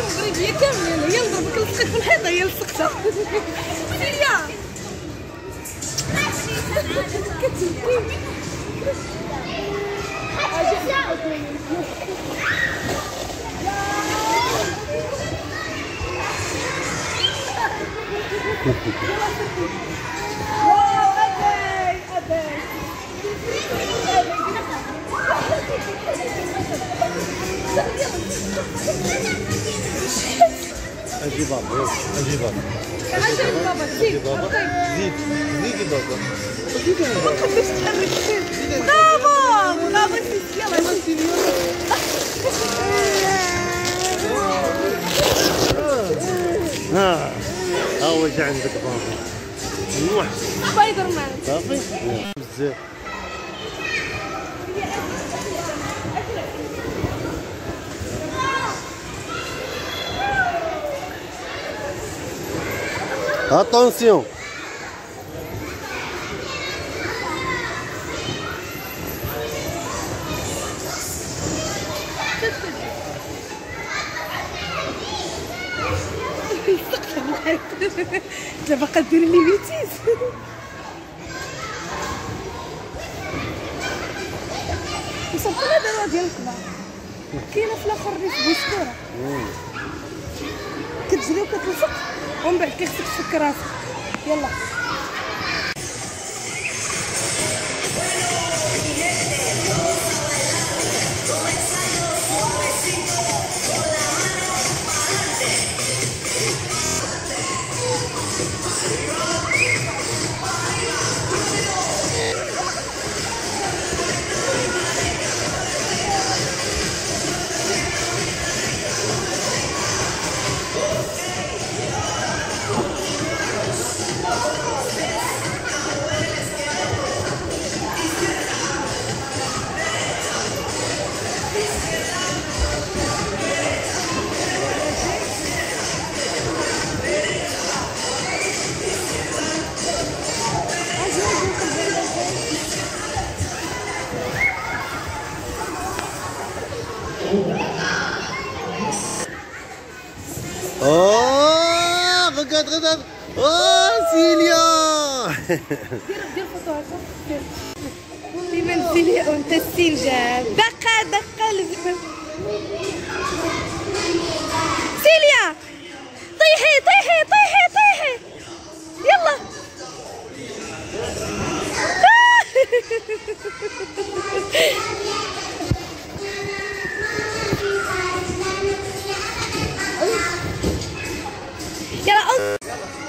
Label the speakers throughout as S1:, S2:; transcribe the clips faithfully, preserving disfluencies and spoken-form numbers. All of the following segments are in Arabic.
S1: المغربيه كاملين هي نضربك لصقك في الحيطه هي لصقتها سيليا كتبكي
S2: اجي بابا اجي بابا
S1: اجي بابا زيد
S2: زيد زيدي بابا
S1: ما تقدرش تحرك برافو برافو سيدي يلا سيدي
S2: ها ها واش عندك بابا نوح
S1: سبايدر مان
S2: صافي بزاف Attention.
S1: انت باقا دير لي بيتيز وصافي دابا ديال الكبار كاينه في الاخر اللي في بوسكوره كتجري وكتلصق ومن بعد كيخصك تفك راسك يلا
S2: Oh, regarde, regarde. Oh, Cilia.
S1: دير دير فوتو هكا دير ديما سيليا وانت السنجاب دقه دقه لزبل سيليا طيحي طيحي طيحي طيحي يلا يلا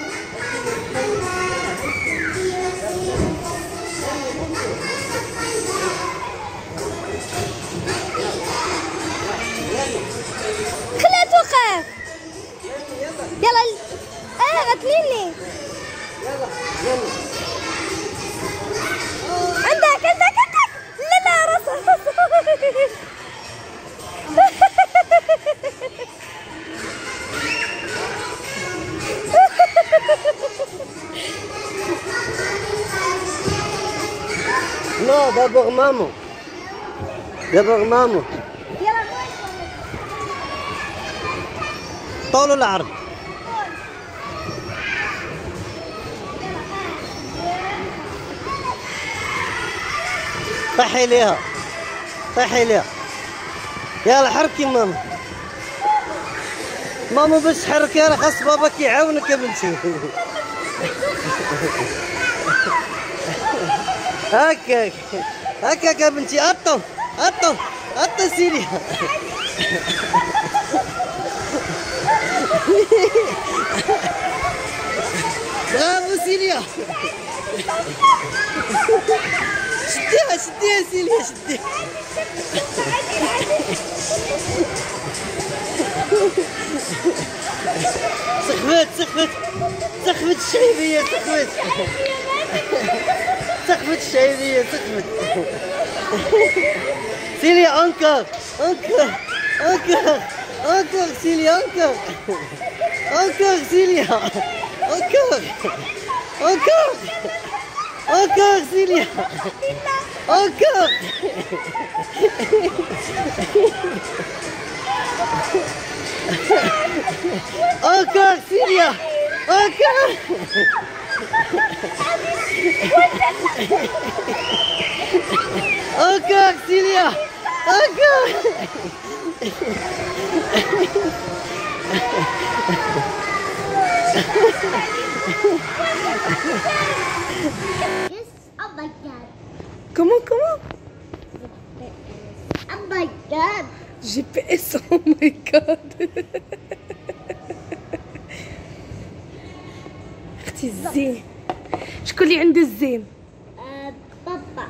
S1: خليها توقف يلا اه غتليني عندك عندك عندك لا لا راسها
S2: Non, d'abord maman. D'abord maman. طول العرض. طيحي ليها طيحي ليها يلا حركي ماما ماما باش تحركي راه خاص باباك يعاونك يا بنتي هكاك هكاك يا بنتي اطو اطو اطو سيليا برافو سيليا شديها شديها سيليا شديها سخفت سخفت سخفت الشعيبية سخفت سخفت الشعيبية سخفت سيليا انكر انكر انكر انكر سيليا انكر انكر سيليا انكر انكر انكر سيليا انكر Encore Cilia. Encore. Encore Cilia. Encore.
S3: Oh my god.
S1: Comment, comment?
S3: Oh my god.
S1: G P S, oh my god. اختي الزين. شكون اللي عنده الزين؟
S3: آه، بابا.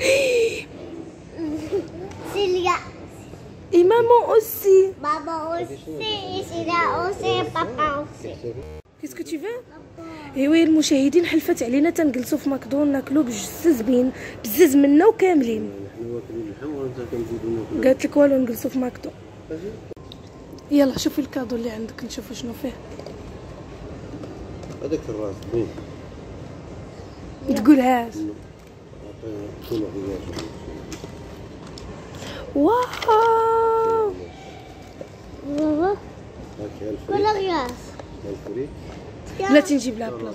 S3: سيليا.
S1: اي مامون اوسي.
S3: بابا aussi. سيليا aussi. بابا aussi.
S1: كيسكو تي فان؟ ايوا المشاهدين حلفت علينا تنجلسوا في ماكدون ناكلو بجوج زبين بزز منا وكاملين. قالت لك والو نجلسوا في ماكدون. يلا شوفي الكادو اللي عندك نشوفوا شنو فيه.
S2: هذاك الراس بين
S1: تقولهاش. واو
S3: بابا. كل غياس.
S1: لا تنجيب لها بلاصه.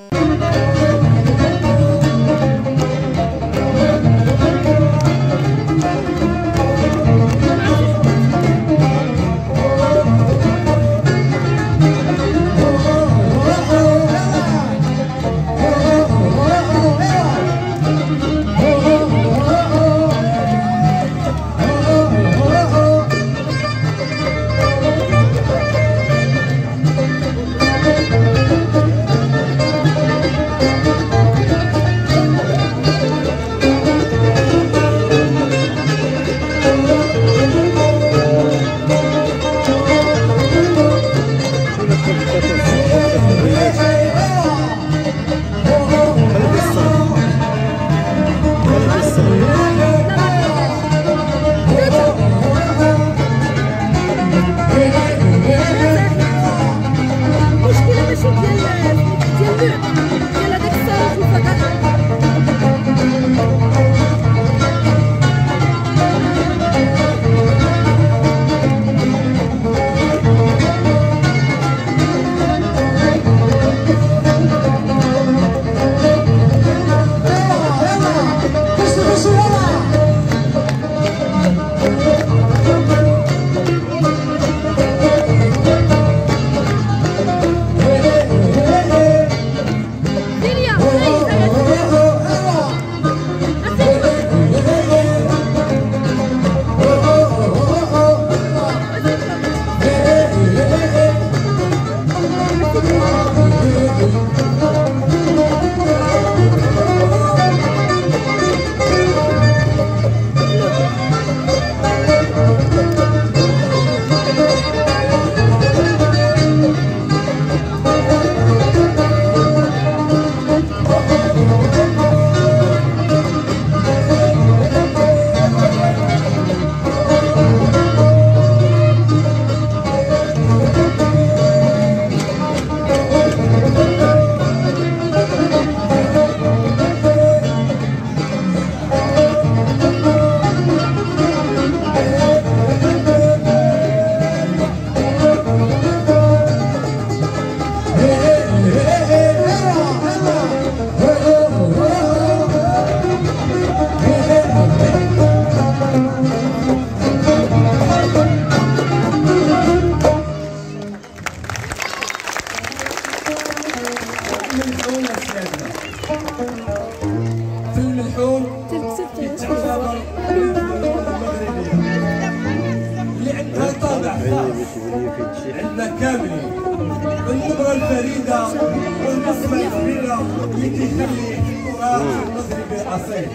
S4: عندنا كاملين النظرة الفريدة والبصمة الكبيرة اللي كيخلي التراث المغربي أصيل.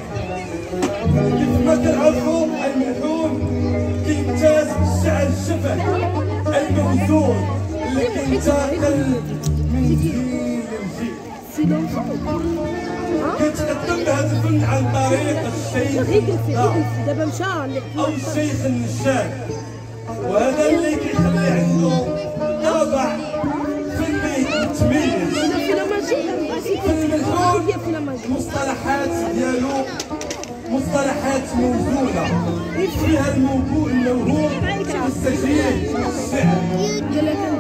S4: كيف ما تعرفوا الملحون كيمتاز بالشعر الشفهي الموزون اللي كينتقل من جيل لجيل. كيتقدم هذا الفن عن طريق الشيخ
S1: دابا مشى
S4: أو الشيخ النشاد، وهذا اللي كيخلي عنده طابع فني متميز. فن الملحون المصطلحات ديالو مصطلحات موزونة فيها الموهوب الموهوب والسجين والشعر.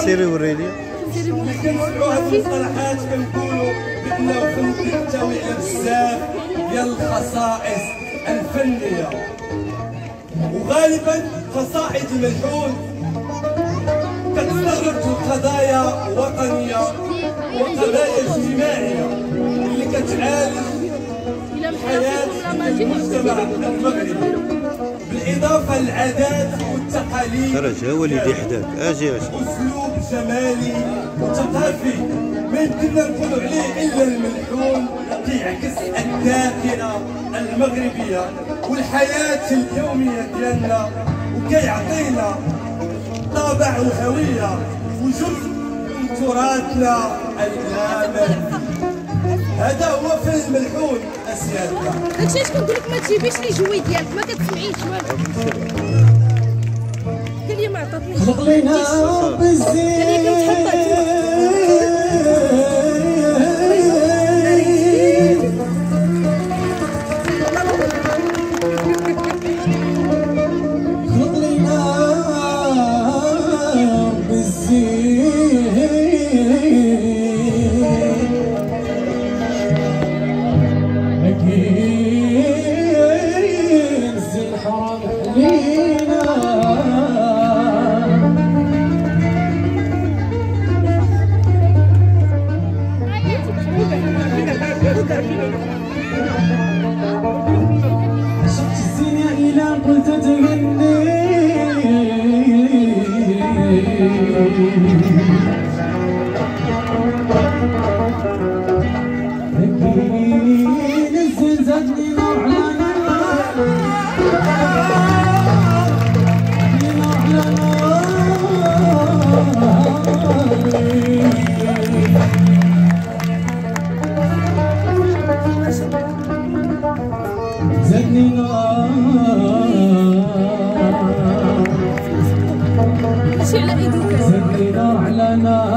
S2: سيري وريني.
S4: كنسمعوا هاد المصطلحات كنقولوا بأنه الفن كيحتوي على بزاف ديال الخصائص الفنية، وغالبا قصائد الملحون كتستغرق قضايا وطنية وقضايا اجتماعية اللي كتعالج حياة المجتمع المغربي، بالإضافة للعادات والتقاليد.
S2: خرج هو اللي يدي حداك. اجي اجي.
S4: أسلوب جمالي وثقافي ما يمكننا نقولوا عليه إلا الملحون، كيعكس الذاكرة المغربية والحياة اليومية ديالنا، وكيعطينا طابع وهوية وجزء من تراثنا اللامحي. هذا هو فيلم الملحون اسيادنا.
S1: داكشي علاش كنقول لك ما تجيبيش لي جوي ديالك، ما كتسمعيش والو. قال لي ما عطاتنيش.
S5: خلق لينا بالزين خلق لينا بالزين شفت الزينة إلى قلت تغني لكن الزين زادني نار على نار، نار على زادني نار زادني نار على نار.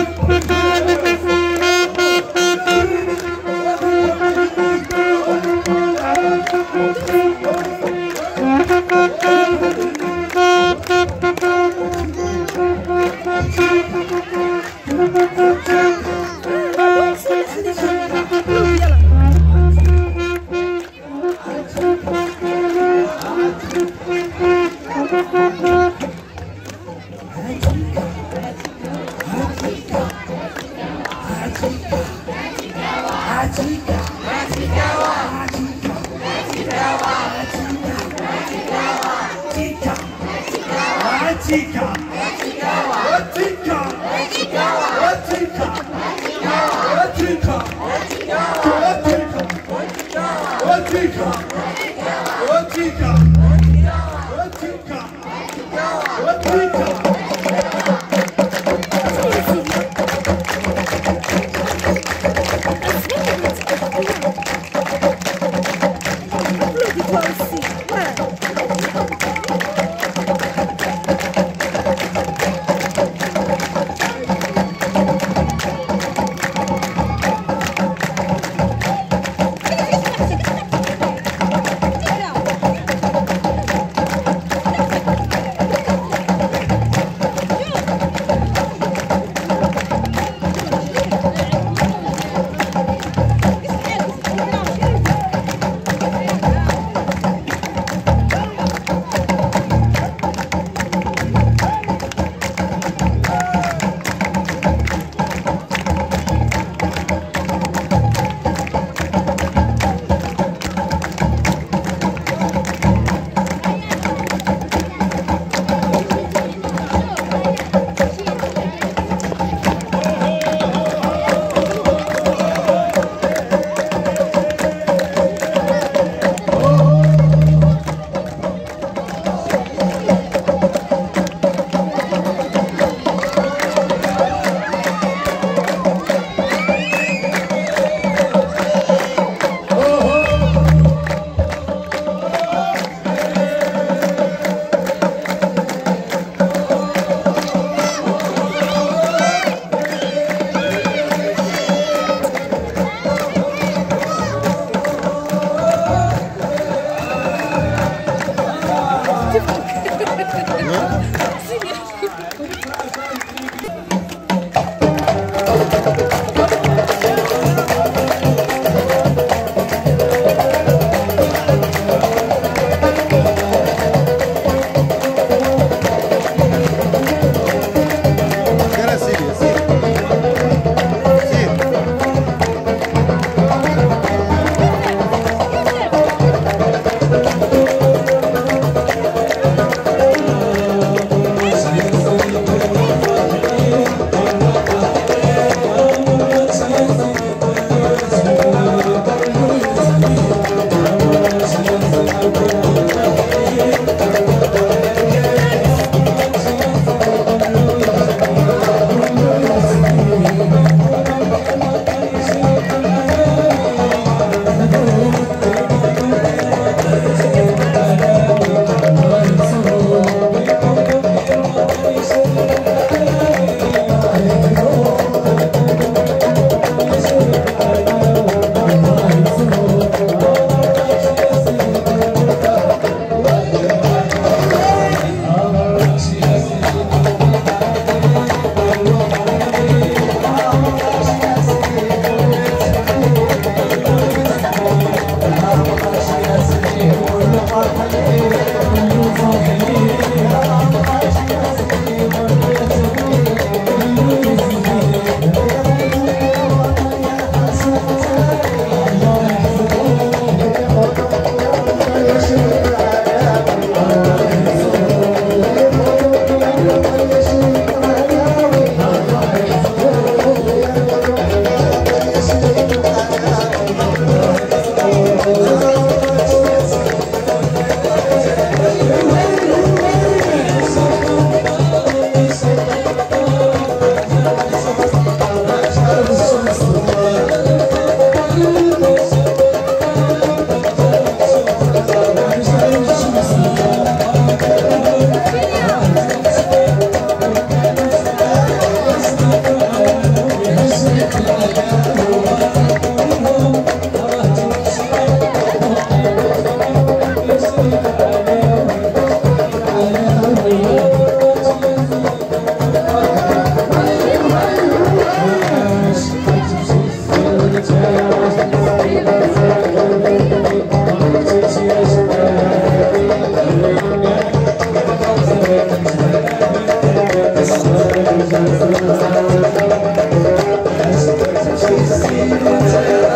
S5: Thank you.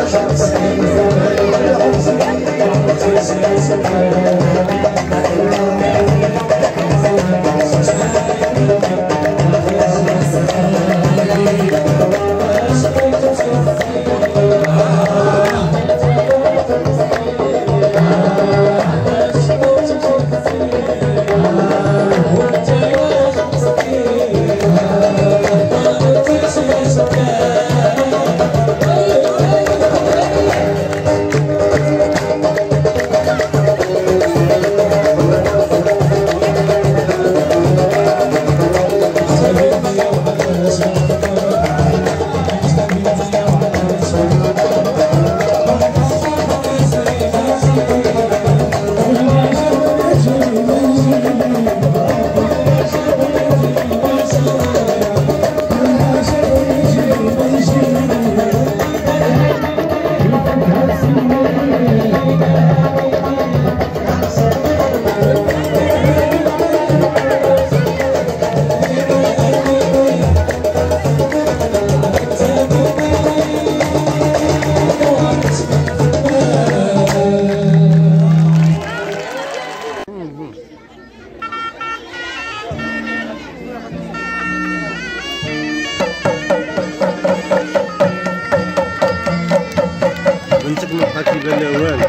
S2: بنتك ما بقى كيبان لها والو،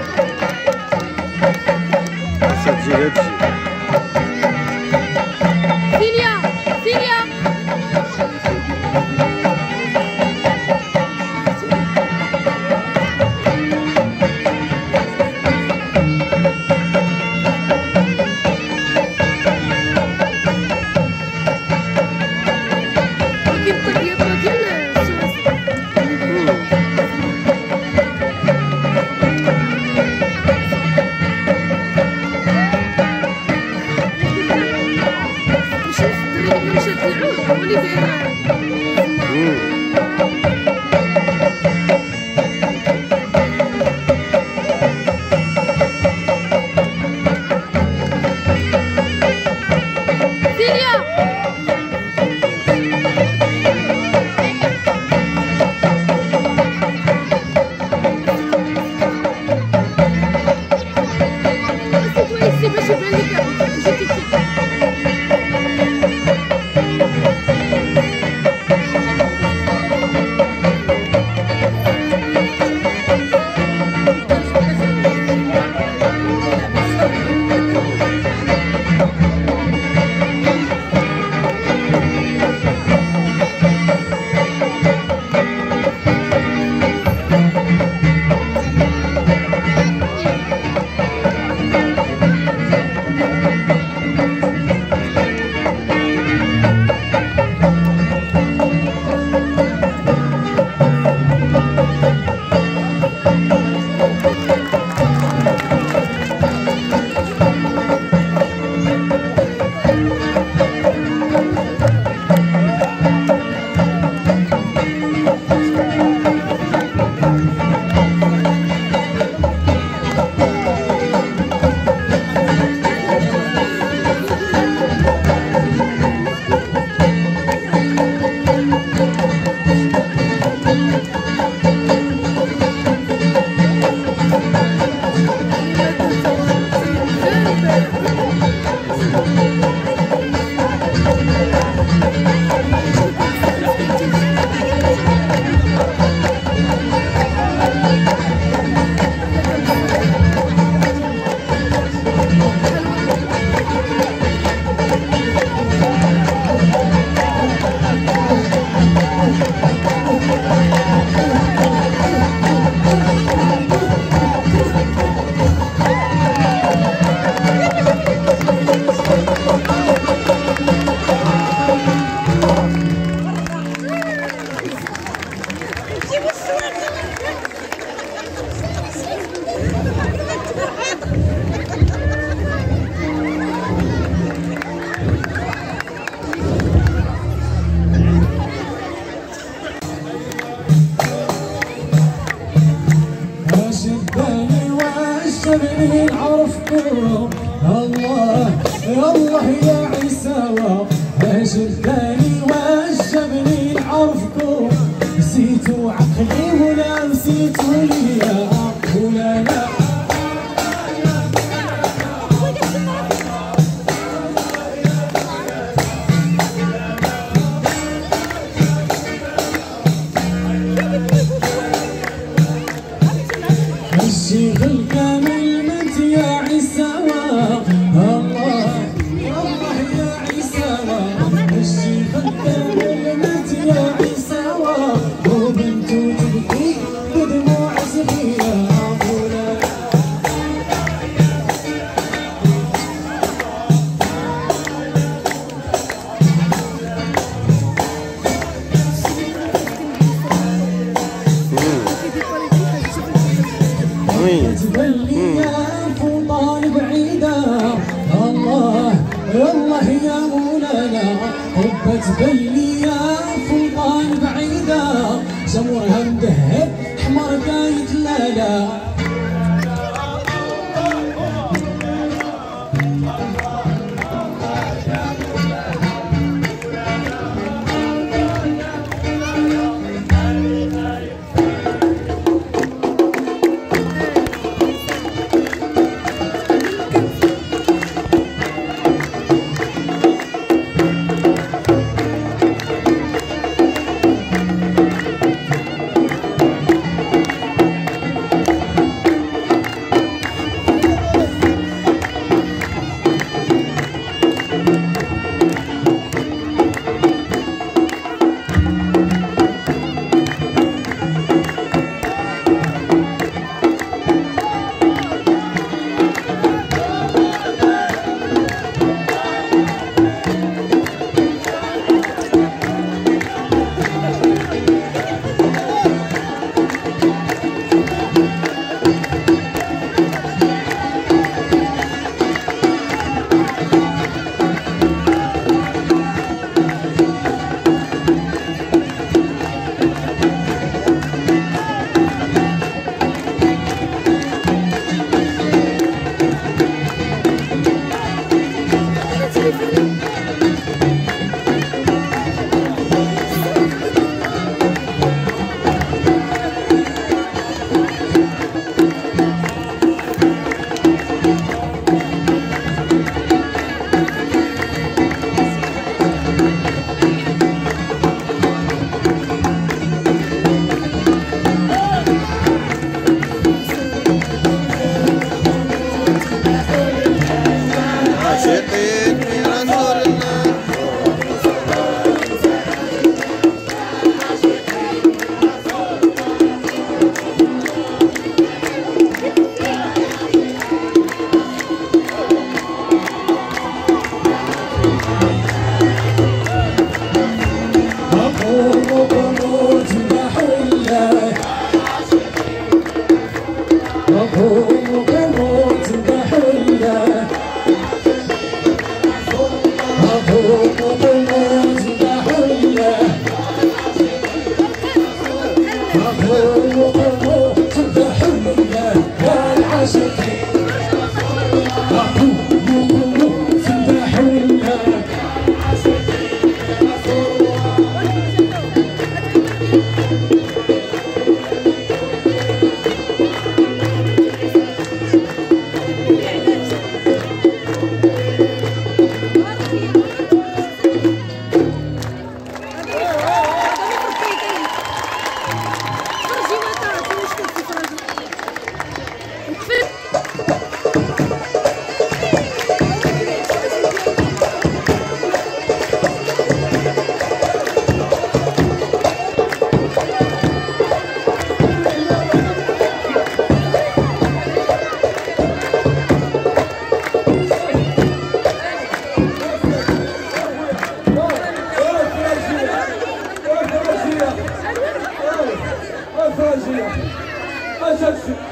S2: خاصها تجي هادشي.
S1: سيليا سيليا
S5: الله الله يا عيسى جبتني وجبني نعرفكم، نسيتوا عقلي ولا نسيتوا تبان ليا فوطان بعيدة. الله الله يا مولانا حبة تبان ليا فوطان بعيدة. جمرها مذهب حمر قايد لالا.
S4: Fazia, fazia,